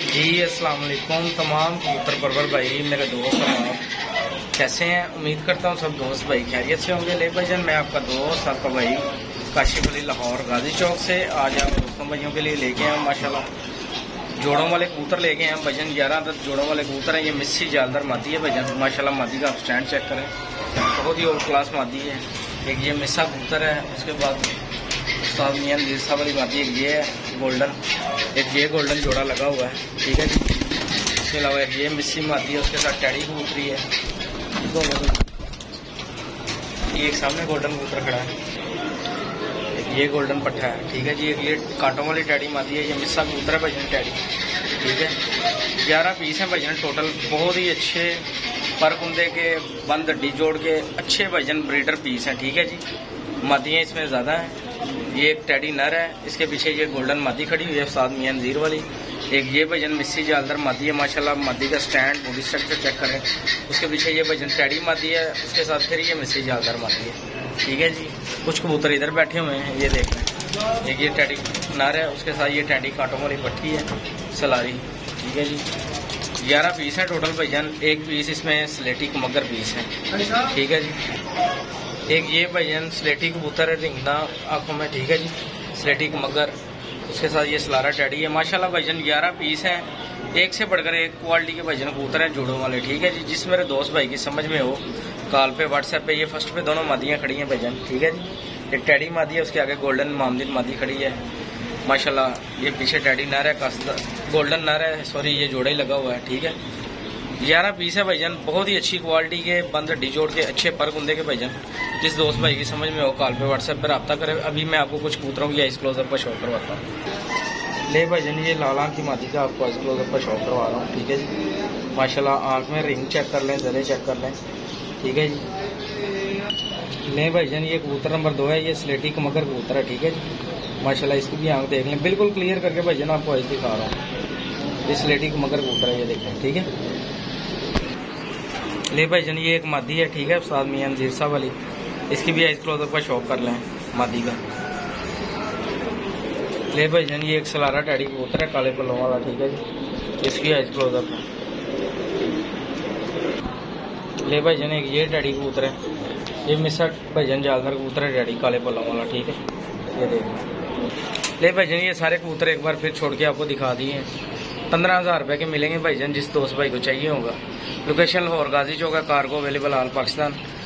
जी अस्सलाम वालेकुम तमाम कबूतर परवर भाई मेरे दोस्त और आप कैसे हैं। उम्मीद करता हूँ सब दोस्त भाई खैरियत से होंगे। ले भाईजान मैं आपका दोस्त आपका भाई काशिफ अली लाहौर गाजी चौक से आज आप दोस्तों भाइयों के लिए लेके आए माशाल्लाह जोड़ों वाले कबूतर लेके आए भाईजान। 11 जोड़ों वाले कबूतर हैं। ये मिस्सी जालदार मादी है भाईजान माशाल्लाह। मादी का आप स्टैंड चेक करें, बहुत ही ओल्ड क्लास मादी है। एक ये मिस्सा कबूतर है, उसके बाद उस्ताद मियां नज़ीर साहब वाली मादी एक ये है गोल्डन, एक ये गोल्डन जोड़ा लगा हुआ है, ठीक है जी। इसके अलावा एक ये मिस्सी मादी है, उसके साथ टैडी कबूतरी है। ये एक सामने गोल्डन कबूतर खड़ा है, एक ये गोल्डन पट्टा है, ठीक है जी। एक ये कांटों वाली टैडी मादी है, ये मिस्सा कबूतर है भाईजान टैडी, ठीक है। 11 पीस हैं भाईजान टोटल, बहुत ही अच्छे पर कुंदे के बंद हड्डी जोड़ के अच्छे भाईजान ब्रीडर पीस हैं, ठीक है जी। मादियाँ इसमें ज़्यादा हैं। ये एक टैडी नर है, इसके पीछे ये गोल्डन मादी खड़ी हुई है उस्ताद मियां नज़ीर वाली। एक ये भाईजान मिस्सी जालदार मादी है माशाल्लाह। मादी का स्टैंड बॉडी स्ट्रक्चर चेक करें, उसके पीछे ये भाईजान टैडी मादी है, उसके साथ फिर ये मिस्सी जालदार मादी है, ठीक है जी। कुछ कबूतर इधर बैठे हुए हैं, ये देख लें। एक ये टैडी नर है, उसके साथ ये टैडी कांटों वाली पट्टी है सलारी, ठीक है जी। 11 पीस है टोटल भाईजान। एक पीस इसमें स्लेटी मगर पीस है, ठीक है जी। एक ये भाईजान स्लेटी कबूतर है रिंगना आंखों में, ठीक है जी। स्लेटी मगर, उसके साथ ये सलारा टैडी है माशाल्लाह भाईजान। 11 पीस हैं, एक से बढ़कर एक क्वालिटी के भाईजान कबूतर हैं जोड़ों वाले, ठीक है जी। जिस मेरे दोस्त भाई की समझ में हो कॉल पे व्हाट्सएप पे, ये फर्स्ट पे दोनों मादियाँ खड़ी हैं भाईजान, ठीक है जी। एक टैडी मादी है, उसके आगे गोल्डन मामदिन मादी खड़ी है माशाल्लाह। ये पीछे टैडी नर है, गोल्डन नर है, सॉरी ये जोड़ा ही लगा हुआ है, ठीक है। 11 पीस है भाईजान, बहुत ही अच्छी क्वालिटी के बंद हड्डी जोड़ के अच्छे पर कुंदे के भाईजान। जिस दोस्त भाई की समझ में हो कॉल पे व्हाट्सएप पर रब्ता करें। अभी मैं आपको कुछ कबूतरों की आइस क्लोजर पर शो करवाता हूँ। ले भाईजान ये लाल आंख की मादी का आपको आइस क्लोजर पर शो करवा रहा हूँ, ठीक है जी। माशाल्लाह आंख में रिंग चेक कर लें, जरे चेक कर लें, ठीक है जी। ले भाईजान ये कबूतर नंबर 2 है, ये स्लेटी मगर कबूतर है, ठीक है जी। माशाल्लाह इसकी भी आंख देख लें, बिल्कुल क्लियर करके भाईजान आपको आइस दिखा रहा हूँ। ये स्लेटी मगर कबूतर है, ये देखें, ठीक है। ले भाईजान ये एक मादी है, ठीक है, उस्ताद मियां नज़ीर साहब वाली। इसकी भी आइस क्लोजर पर शौक कर लें मादी का। ले भाईजान ये एक सलारा टैडी कबूतर है काले पल्लों वाला, ठीक है जी। इसकी आइस क्लोजर पर। ले भाईजान एक ये टैडी कबूतर है, ये मिस्सा भाईजान जालदार कबूतर है टैडी काले पल्लों वाला, ठीक है, ये देख ले भाईजान। ये सारे कबूतर एक बार फिर छोड़ के आपको दिखा दिए हैं। 15,000 रुपये के मिलेंगे भाईजान जिस दोस्त भाई को चाहिए होगा। लोकेशन लाहौर गाजी चौक है, कार्गो अवेलेबल ऑल पाकिस्तान।